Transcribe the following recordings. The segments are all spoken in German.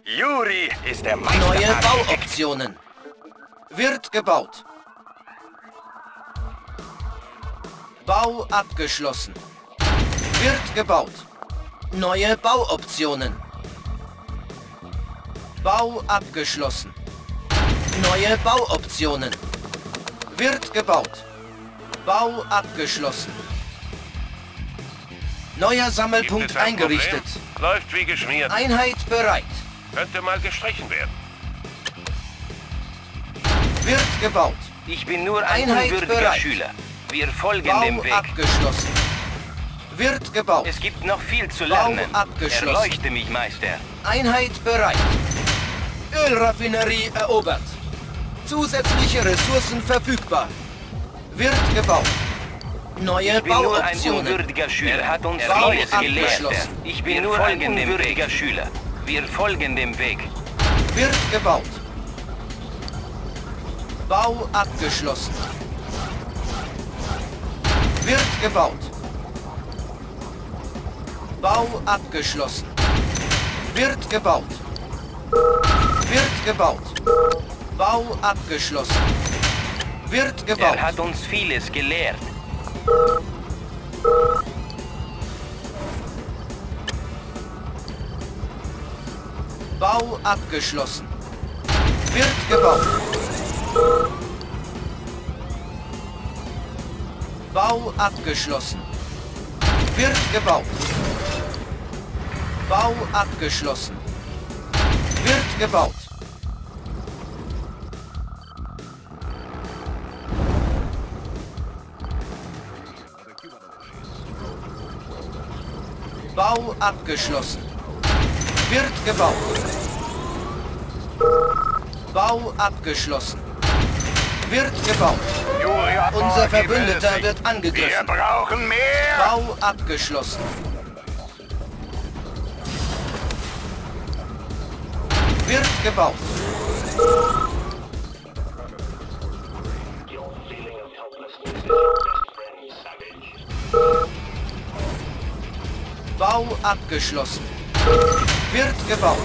Juri ist der Meister. Neue Bauoptionen. Wird gebaut. Bau abgeschlossen. Wird gebaut. Neue Bauoptionen. Bau abgeschlossen. Neue Bauoptionen. Wird gebaut. Bau abgeschlossen. Neuer Sammelpunkt eingerichtet. Läuft wie geschmiert. Einheit bereit. Könnte mal gestrichen werden. Wird gebaut. Ich bin nur ein Einheit unwürdiger bereit. Schüler. Wir folgen Bau dem Weg. abgeschlossen. Wird gebaut. Es gibt noch viel zu lernen. Bau abgeschlossen. Erleuchte mich, Meister. Einheit bereit. Ölraffinerie erobert. Zusätzliche Ressourcen verfügbar. Wird gebaut. Neue Ich bin nur ein Bauoptionen. unwürdiger Schüler. Er hat uns Bau vieles gelehrt. abgeschlossen. Ich bin nur ein unwürdiger Schüler. Wir folgen dem Weg. Wird gebaut. Bau abgeschlossen. Wird gebaut. Bau abgeschlossen. Wird gebaut. Wird gebaut. Bau abgeschlossen. Wird gebaut. Er hat uns vieles gelehrt. Bau abgeschlossen. Wird gebaut. Bau abgeschlossen. Wird gebaut. Bau abgeschlossen. Wird gebaut. Bau abgeschlossen. Wird gebaut. Bau abgeschlossen. Wird gebaut. Juri hat Unser vorgegeben, Verbündeter sich. wird Wir angegriffen. brauchen mehr. Bau abgeschlossen. Wird gebaut. Bau abgeschlossen. Wird gebaut.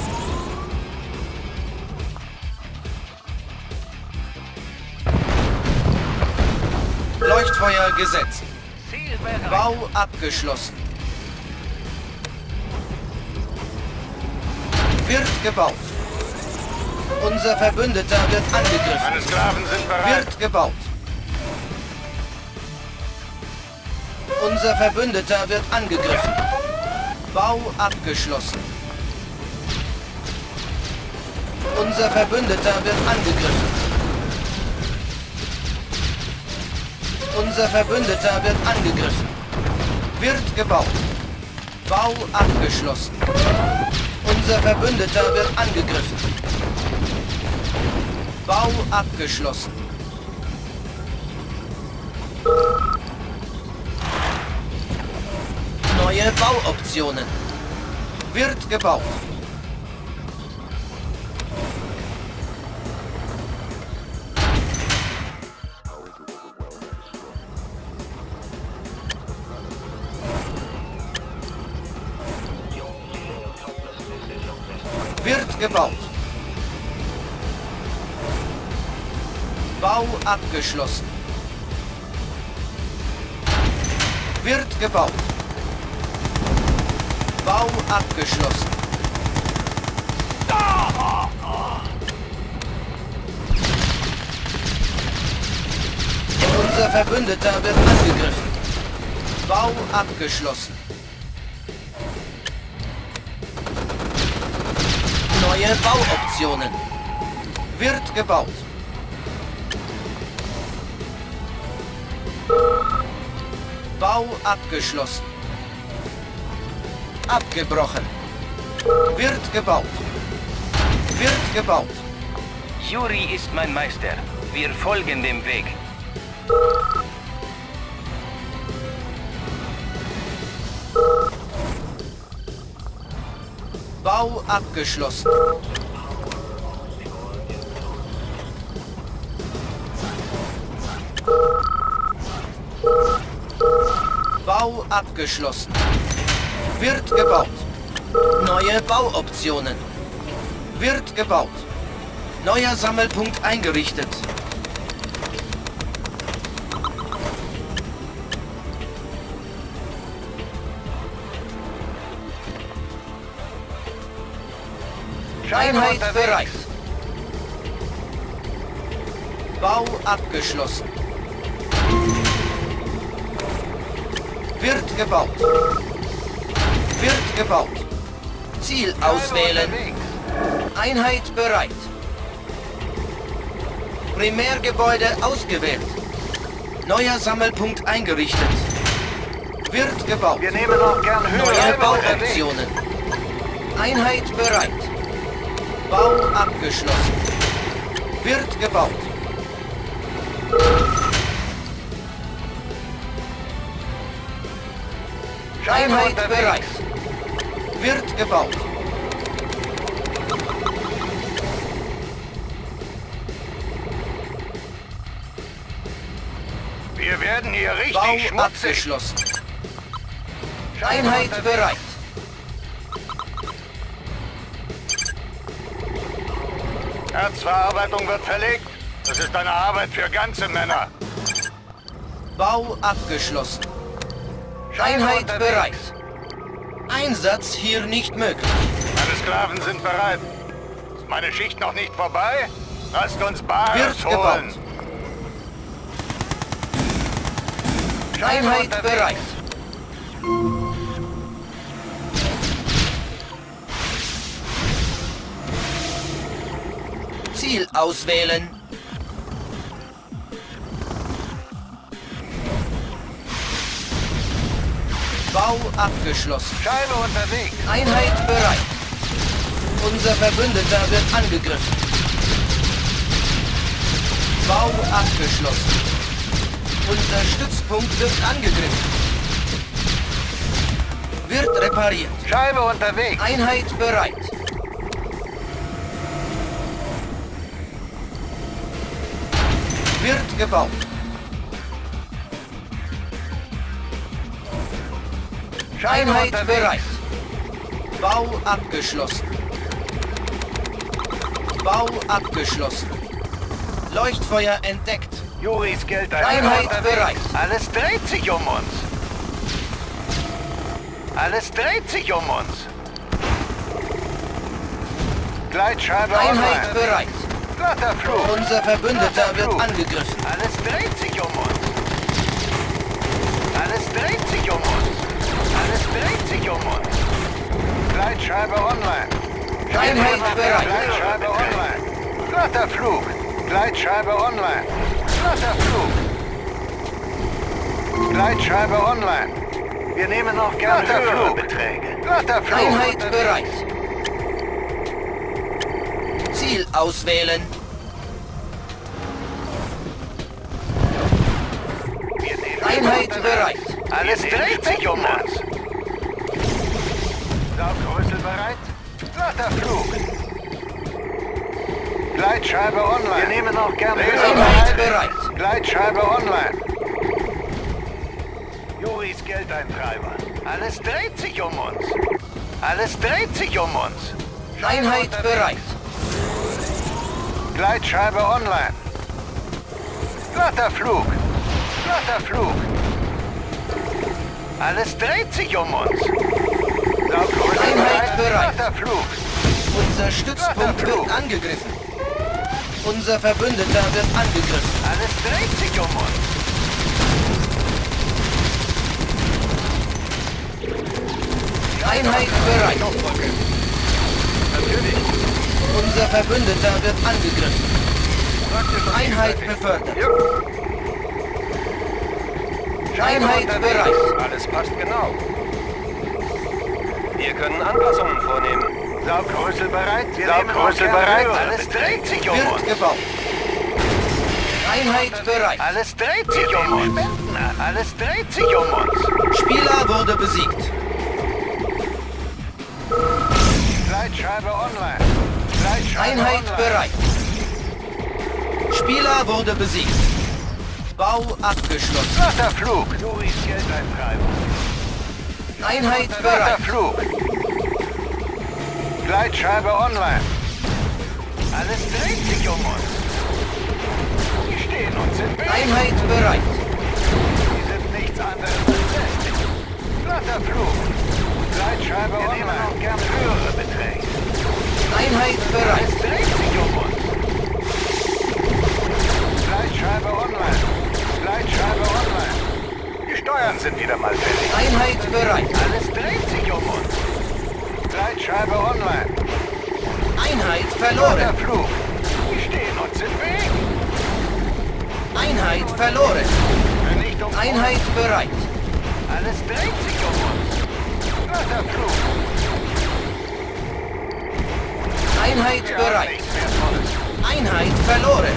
Leuchtfeuer gesetzt. Bau abgeschlossen. Wird gebaut. Unser Verbündeter wird angegriffen. Meine Sklaven sind bereit. Wird gebaut. Unser Verbündeter wird angegriffen. Bau abgeschlossen. Unser Verbündeter wird angegriffen. Unser Verbündeter wird angegriffen. Wird gebaut. Bau abgeschlossen. Unser Verbündeter wird angegriffen. Bau abgeschlossen. Neue Bauoptionen. Wird gebaut. Wird gebaut. Bau abgeschlossen. Wird gebaut. Bau abgeschlossen. Unser Verbündeter wird angegriffen. Bau abgeschlossen. Neue Bauoptionen. Wird gebaut. Bau abgeschlossen. Abgebrochen. Wird gebaut. Wird gebaut. Juri ist mein Meister. Wir folgen dem Weg. Bau abgeschlossen. Bau abgeschlossen. Wird gebaut. Neue Bauoptionen. Wird gebaut. Neuer Sammelpunkt eingerichtet. Einheit bereit. Bau abgeschlossen. Wird gebaut. Wird gebaut. Ziel auswählen. Einheit bereit. Primärgebäude ausgewählt. Neuer Sammelpunkt eingerichtet. Wird gebaut. Wir nehmen auch gern Neue höhere Bauoptionen. Einheit bereit. Bau abgeschlossen. Wird gebaut. Einheit bereit. Wird gebaut. Wir werden hier richtig Bau schmutzig. abgeschlossen. Einheit bereit. Erzverarbeitung wird verlegt. Das ist eine Arbeit für ganze Männer. Bau abgeschlossen. Scheinbar Einheit unterwegs. bereit. Einsatz hier nicht möglich. Meine Sklaven sind bereit. Ist meine Schicht noch nicht vorbei? Lasst uns Bares Wird holen. gebaut. Einheit bereit. Ziel auswählen. Bau abgeschlossen. Scheibe unterwegs. Einheit bereit. Unser Verbündeter wird angegriffen. Bau abgeschlossen. Unser Stützpunkt wird angegriffen. Wird repariert. Scheibe unterwegs. Einheit bereit. Wird gebaut. Scheibe Einheit unterwegs. bereit. Bau abgeschlossen. Bau abgeschlossen. Leuchtfeuer entdeckt. Juris Geld Einheit bereit. Alles dreht sich um uns. Alles dreht sich um uns. Gleitscheibe Einheit online. bereit. Glatter Flug. Unser Verbündeter wird angegriffen. Alles dreht sich um uns. Alles dreht sich um uns. Alles dreht sich um uns. Gleitscheibe online. Einheit bereit. Gleitscheibe online. Glatter Flug. Gleitscheibe online. Glatter Flug. Gleitscheibe online. Wir nehmen auch gerne höhere Beträge. Glatter Flug. Einheit bereit. Ziel auswählen. Wir nehmen Einheit auch bereit. Alles dreht sich um uns. Saugrüssel bereit? Glatter Flug. Gleitscheibe online. Wir nehmen auch gerne Einheit bereit. Gleitscheibe online. Juris Geldeintreiber. Alles dreht sich um uns. Alles dreht sich um uns. Einheit bereit. Gleitscheibe online. Glatter Flug. Glatter Flug. Alles dreht sich um uns. Einheit bereit. Glatter Flug. Unser Stützpunkt wird angegriffen. Unser Verbündeter wird angegriffen. Alles dreht sich um uns. Einheit bereit. Natürlich. Unser Verbündeter wird angegriffen. Einheit befördert. Einheit bereit. Alles passt genau. Wir können Anpassungen vornehmen. Saugrüssel bereit? Saugrüssel bereit? Alles dreht sich um Wird uns. gebaut. Einheit bereit. Alles dreht sich um uns. Alles dreht sich um uns. Spieler wurde besiegt. Gleitscheibe online. Gleitscheibe Einheit online. bereit. Spieler wurde besiegt. Bau abgeschlossen. Glatter Flug. Juris Geldeintreiber. Einheit Glatter bereit. Flug. Gleitscheibe online. Alles dreht sich um uns. Wir stehen uns im Weg. Einheit bereit. Sie sind nichts anderes als lästig. Glatter Flug. Gleitscheibe online. Noch gern höhere Beträge. Einheit bereit. Es dreht sich um uns. Gleitscheibe online. Gleitscheibe online. Die Steuern sind wieder mal fällig. Einheit bereit. Alles dreht sich um uns. Gleitscheibe online. Einheit Glatter verloren. Flug. Wir stehen uns im Weg. Einheit verloren. Vernichtung. Einheit bereit. Alles dreht sich um uns. Glatter Flug. Einheit Wir haben bereit. nichts mehr Volles. Einheit verloren.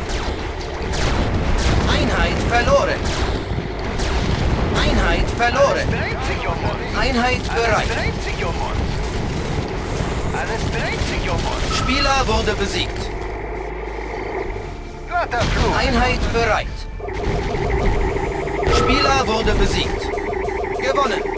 Einheit verloren. Einheit verloren. Alles dreht sich um uns. Einheit Alles bereit. dreht sich um uns. Alles dreht sich um uns. Spieler wurde besiegt. Glatter Flug. Einheit bereit. Spieler wurde besiegt. Gewonnen.